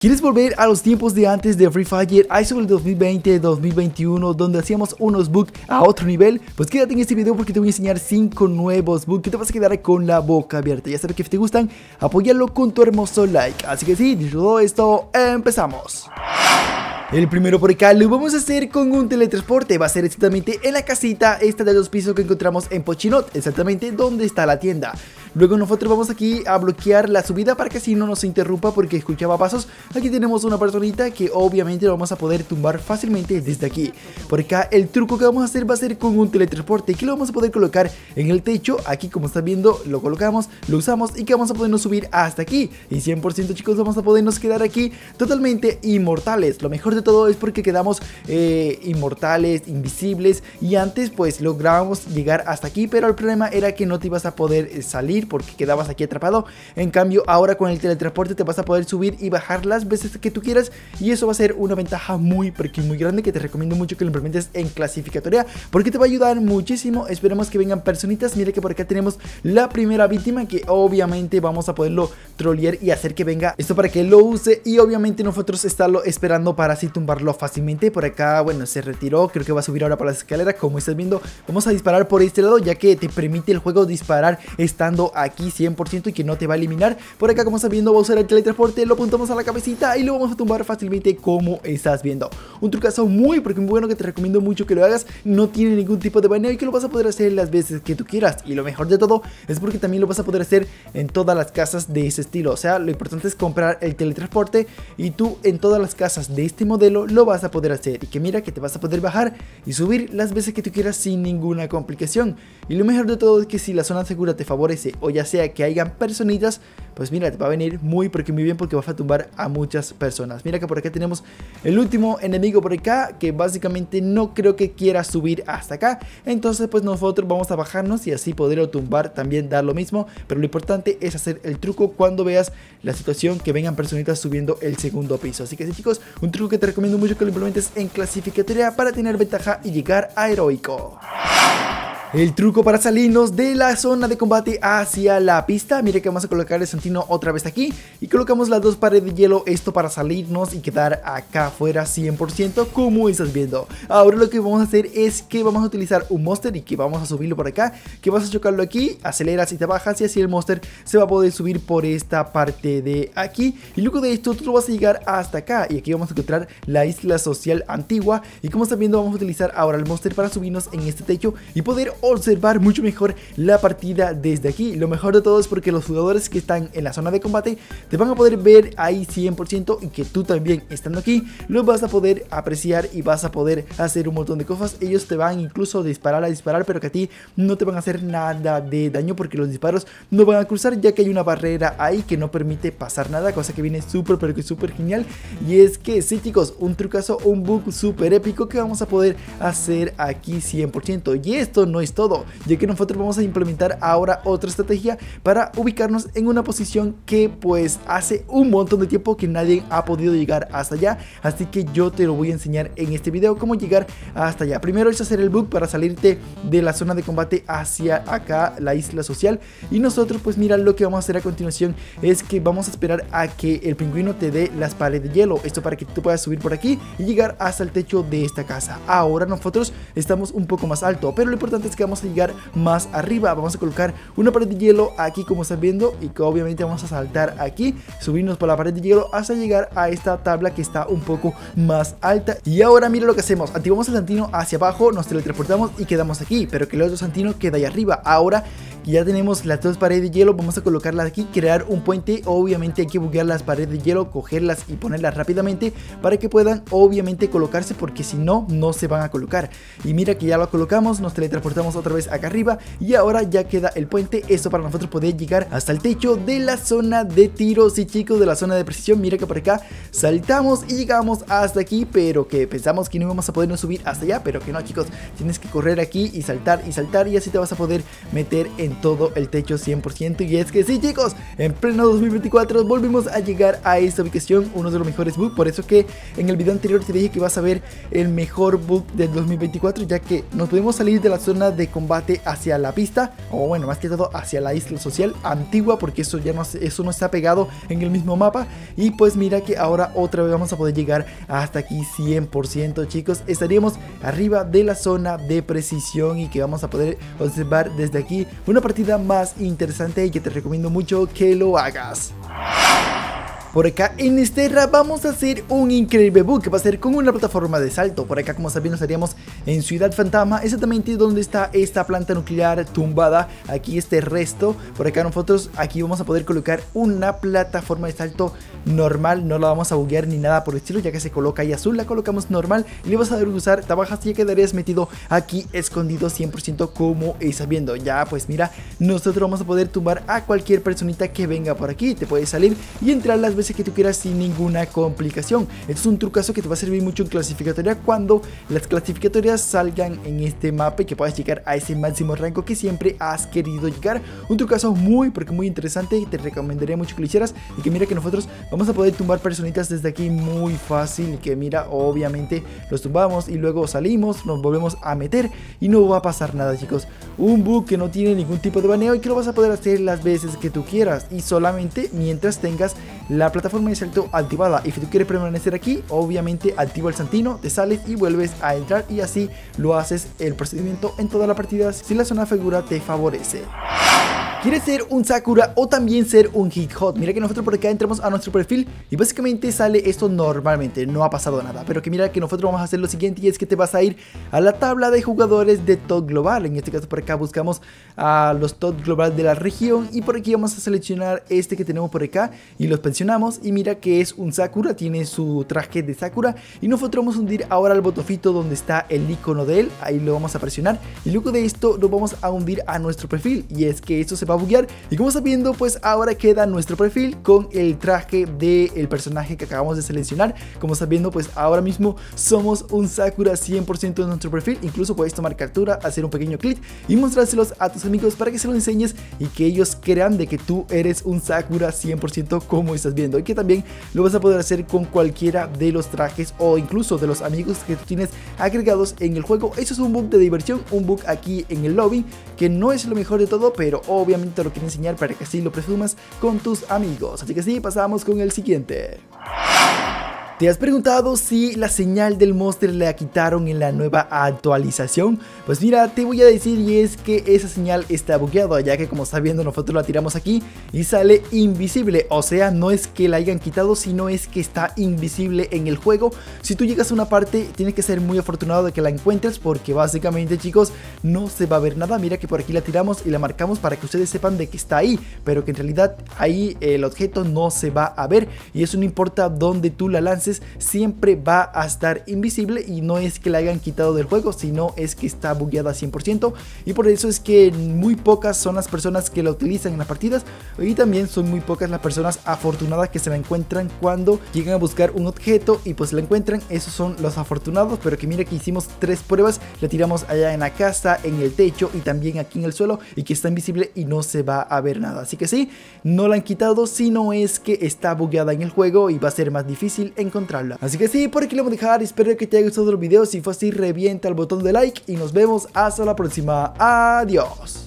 ¿Quieres volver a los tiempos de antes de Free Fire, a eso del 2020, 2021, donde hacíamos unos bugs a otro nivel? Pues quédate en este video porque te voy a enseñar 5 nuevos bugs que te vas a quedar con la boca abierta. Ya sabes que si te gustan, apóyalo con tu hermoso like. Así que sí, dicho todo esto, empezamos. El primero por acá lo vamos a hacer con un teletransporte. Va a ser exactamente en la casita esta de 2 pisos que encontramos en Pochinot, exactamente donde está la tienda. Luego nosotros vamos aquí a bloquear la subida para que así no nos interrumpa porque escuchaba pasos. Aquí tenemos una personita que obviamente lo vamos a poder tumbar fácilmente desde aquí. Por acá el truco que vamos a hacer va a ser con un teletransporte que lo vamos a poder colocar en el techo. Aquí como están viendo lo colocamos, lo usamos y que vamos a podernos subir hasta aquí. Y 100% chicos vamos a podernos quedar aquí totalmente inmortales. Lo mejor de todo es porque quedamos inmortales, invisibles. Y antes pues lográbamos llegar hasta aquí, pero el problema era que no te ibas a poder salir porque quedabas aquí atrapado. En cambio ahora con el teletransporte te vas a poder subir y bajar las veces que tú quieras, y eso va a ser una ventaja muy grande que te recomiendo mucho que lo implementes en clasificatoria porque te va a ayudar muchísimo. Esperemos que vengan personitas. Mira que por acá tenemos la primera víctima que obviamente vamos a poderlo trolear y hacer que venga esto para que lo use, y obviamente nosotros estarlo esperando para así tumbarlo fácilmente. Por acá bueno se retiró, creo que va a subir ahora por las escaleras. Como estás viendo vamos a disparar por este lado ya que te permite el juego disparar estando aquí 100% y que no te va a eliminar. Por acá como estás viendo va a usar el teletransporte, lo apuntamos a la cabecita y lo vamos a tumbar fácilmente como estás viendo. Un trucazo muy bueno que te recomiendo mucho que lo hagas. No tiene ningún tipo de baneo y que lo vas a poder hacer las veces que tú quieras, y lo mejor de todo es porque también lo vas a poder hacer en todas las casas de ese estilo. O sea, lo importante es comprar el teletransporte y tú en todas las casas de este modelo lo vas a poder hacer, y que mira que te vas a poder bajar y subir las veces que tú quieras sin ninguna complicación. Y lo mejor de todo es que si la zona segura te favorece, o ya sea que hayan personitas, pues mira, te va a venir muy bien porque vas a tumbar a muchas personas. Mira que por acá tenemos el último enemigo por acá, que básicamente no creo que quiera subir hasta acá. Entonces pues nosotros vamos a bajarnos y así poderlo tumbar, también dar lo mismo. Pero lo importante es hacer el truco cuando veas la situación que vengan personitas subiendo el segundo piso. Así que sí chicos, un truco que te recomiendo mucho que lo implementes en clasificatoria para tener ventaja y llegar a heroico. El truco para salirnos de la zona de combate hacia la pista. Mire que vamos a colocar el Santino otra vez aquí y colocamos las 2 paredes de hielo, esto para salirnos y quedar acá afuera 100% como estás viendo. Ahora lo que vamos a hacer es que vamos a utilizar un monster y que vamos a subirlo por acá, que vas a chocarlo aquí, aceleras y te bajas y así el monster se va a poder subir por esta parte de aquí. Y luego de esto tú vas a llegar hasta acá y aquí vamos a encontrar la isla social antigua, y como estás viendo vamos a utilizar ahora el monster para subirnos en este techo y poder observar mucho mejor la partida desde aquí. Lo mejor de todo es porque los jugadores que están en la zona de combate te van a poder ver ahí 100%, y que tú también estando aquí lo vas a poder apreciar y vas a poder hacer un montón de cosas. Ellos te van incluso a disparar, pero que a ti no te van a hacer nada de daño porque los disparos no van a cruzar, ya que hay una barrera ahí que no permite pasar nada, cosa que viene súper genial. Y es que sí chicos, un trucazo, un bug súper épico que vamos a poder hacer aquí 100%. Y esto no es todo, ya que nosotros vamos a implementar ahora otra estrategia para ubicarnos en una posición que pues hace un montón de tiempo que nadie ha podido llegar hasta allá. Así que yo te lo voy a enseñar en este video cómo llegar hasta allá. Primero es hacer el bug para salirte de la zona de combate hacia acá, la isla social. Y nosotros pues mira, lo que vamos a hacer a continuación es que vamos a esperar a que el pingüino te dé las paredes de hielo, esto para que tú puedas subir por aquí y llegar hasta el techo de esta casa. Ahora nosotros estamos un poco más alto, pero lo importante es que vamos a llegar más arriba. Vamos a colocar una pared de hielo aquí como están viendo, y que obviamente vamos a saltar aquí, subirnos por la pared de hielo hasta llegar a esta tabla que está un poco más alta. Y ahora mira lo que hacemos, activamos el Santino hacia abajo, nos teletransportamos y quedamos aquí, pero que el otro Santino queda ahí arriba. Ahora que ya tenemos las 2 paredes de hielo, vamos a colocarlas aquí, crear un puente. Obviamente hay que buguear las paredes de hielo, cogerlas y ponerlas rápidamente para que puedan obviamente colocarse, porque si no, no se van a colocar. Y mira que ya lo colocamos, nos teletransportamos otra vez acá arriba y ahora ya queda el puente, esto para nosotros poder llegar hasta el techo de la zona de tiro. Sí chicos, de la zona de precisión. Mira que por acá saltamos y llegamos hasta aquí, pero que pensamos que no íbamos a podernos subir hasta allá, pero que no chicos, tienes que correr aquí y saltar y así te vas a poder meter en todo el techo 100%. Y es que sí, chicos, en pleno 2024 volvimos a llegar a esta ubicación, uno de los mejores bugs. Por eso que en el video anterior te dije que vas a ver el mejor bug del 2024, ya que nos podemos salir de la zona de combate hacia la pista, o bueno, más que todo hacia la isla social antigua, porque eso ya no, eso no está pegado en el mismo mapa. Y pues mira que ahora otra vez vamos a poder llegar hasta aquí 100%, chicos. Estaríamos arriba de la zona de precisión y que vamos a poder observar desde aquí una partida más interesante y que te recomiendo mucho que lo hagas. Por acá en Esterra vamos a hacer un increíble bug que va a ser con una plataforma de salto. Por acá, como saben, estaríamos en Ciudad Fantasma, exactamente donde está esta planta nuclear tumbada. Aquí este resto. Por acá nosotros aquí vamos a poder colocar una plataforma de salto normal. No la vamos a buguear ni nada por el estilo, ya que se coloca ahí azul. La colocamos normal y le vas a dar a usar. Te bajas y ya quedarías metido aquí escondido 100% como estás viendo. Ya pues mira, nosotros vamos a poder tumbar a cualquier personita que venga por aquí. Te puedes salir y entrar las veces que tú quieras sin ninguna complicación. Esto es un trucazo que te va a servir mucho en clasificatoria cuando las clasificatorias salgan en este mapa y que puedas llegar a ese máximo rango que siempre has querido llegar. Un trucazo muy interesante y te recomendaría mucho que lo hicieras. Y que mira que nosotros vamos a poder tumbar personitas desde aquí muy fácil. Que mira, obviamente los tumbamos y luego salimos, nos volvemos a meter y no va a pasar nada, chicos. Un bug que no tiene ningún tipo de baneo y que lo vas a poder hacer las veces que tú quieras y solamente mientras tengas la plataforma de salto activada. Y si tú quieres permanecer aquí, obviamente activa el santino, te sales y vuelves a entrar y así lo haces el procedimiento en toda la partida si la zona figura te favorece. ¿Quieres ser un Sakura o también ser un Hit Hot? Mira que nosotros por acá entramos a nuestro perfil y básicamente sale esto normalmente, no ha pasado nada. Pero que mira que nosotros vamos a hacer lo siguiente y es que te vas a ir a la tabla de jugadores de top global. En este caso por acá buscamos a los top global de la región y por aquí vamos a seleccionar este que tenemos por acá y los pensionamos. Y mira que es un Sakura, tiene su traje de Sakura y nosotros vamos a hundir ahora el botofito donde está el icono de él. Ahí lo vamos a presionar y luego de esto nos vamos a hundir a nuestro perfil y es que esto se va a buguear y como estás viendo pues ahora queda nuestro perfil con el traje del personaje que acabamos de seleccionar. Como estás viendo pues ahora mismo somos un Sakura 100% en nuestro perfil. Incluso puedes tomar captura, hacer un pequeño clic y mostrárselos a tus amigos para que se lo enseñes y que ellos crean de que tú eres un Sakura 100% como estás viendo, y que también lo vas a poder hacer con cualquiera de los trajes o incluso de los amigos que tú tienes agregados en el juego. Eso es un bug de diversión, un bug aquí en el lobby que no es lo mejor de todo, pero obviamente te lo quiero enseñar para que así lo presumas con tus amigos. Así que sí, pasamos con el siguiente. ¿Te has preguntado si la señal del monster la quitaron en la nueva actualización? Pues mira, te voy a decir, y es que esa señal está bugueada, ya que como estás viendo nosotros la tiramos aquí y sale invisible. O sea, no es que la hayan quitado, sino es que está invisible en el juego. Si tú llegas a una parte, tienes que ser muy afortunado de que la encuentres, porque básicamente, chicos, no se va a ver nada. Mira que por aquí la tiramos y la marcamos para que ustedes sepan de que está ahí, pero que en realidad ahí el objeto no se va a ver, y eso no importa dónde tú la lances, siempre va a estar invisible. Y no es que la hayan quitado del juego, sino es que está bugueada 100%, y por eso es que muy pocas son las personas que la utilizan en las partidas, y también son muy pocas las personas afortunadas que se la encuentran cuando llegan a buscar un objeto y pues la encuentran. Esos son los afortunados. Pero que mira que hicimos 3 pruebas, la tiramos allá en la casa, en el techo y también aquí en el suelo, y que está invisible y no se va a ver nada. Así que sí, no la han quitado, sino es que está bugueada en el juego y va a ser más difícil encontrarla. Así que sí, por aquí lo voy a dejar. Espero que te haya gustado el video. Si fue así, revienta el botón de like y nos vemos hasta la próxima. Adiós.